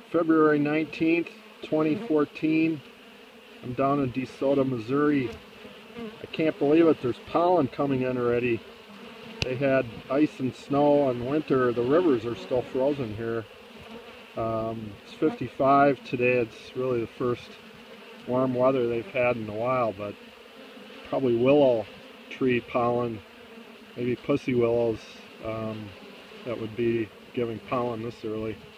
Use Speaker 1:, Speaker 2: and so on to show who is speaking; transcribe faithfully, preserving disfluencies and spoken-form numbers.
Speaker 1: February nineteenth, twenty fourteen. I'm down in DeSoto, Missouri. I can't believe it, there's pollen coming in already. They had ice and snow in winter. The rivers are still frozen here. Um, it's fifty-five today. It's really the first warm weather they've had in a while, but probably willow tree pollen, maybe pussy willows, um, that would be giving pollen this early.